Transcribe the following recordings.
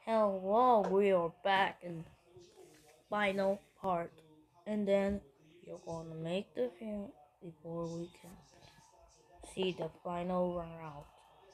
Hello, we are back in final part, and then you're gonna make the film before we can see the final round.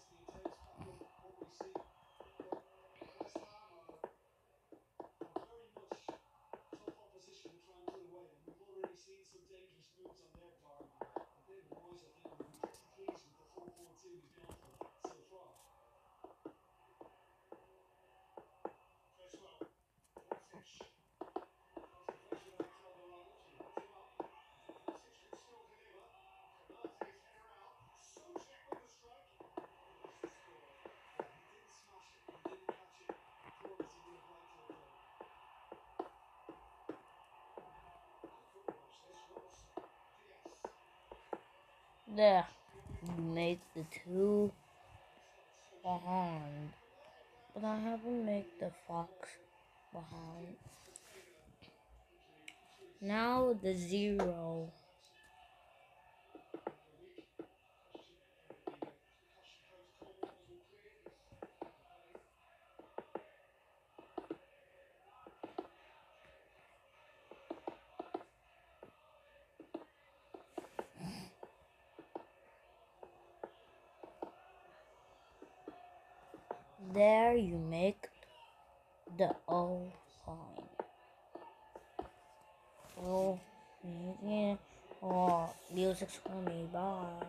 There, you made the two behind, but I haven't made the fox behind. Now the zero. There you make the O line. Oh, yeah. Oh, music's coming. Bye.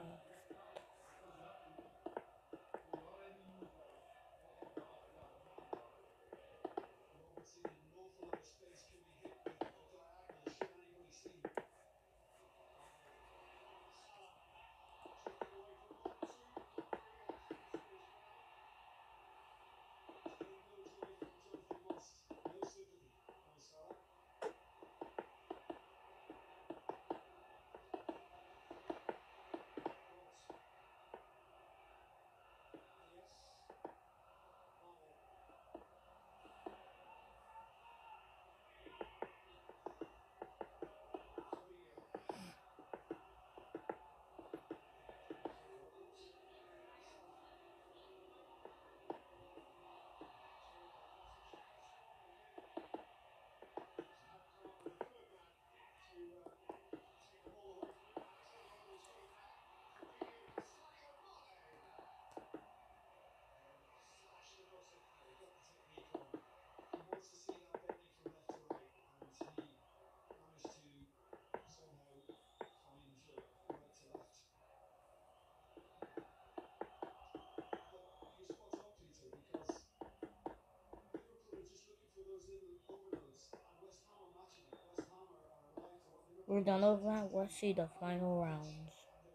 We're done with that. Let's see the final rounds.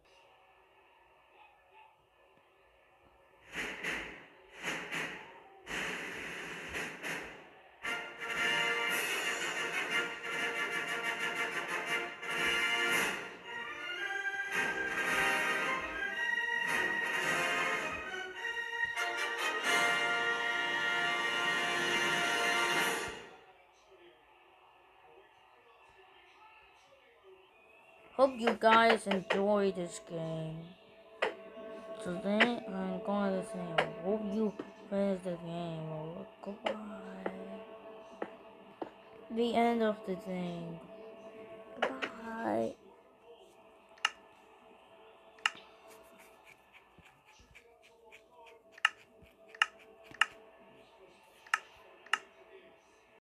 Hope you guys enjoy this game. So then I'm going to say, hope you finish the game. Goodbye. The end of the thing.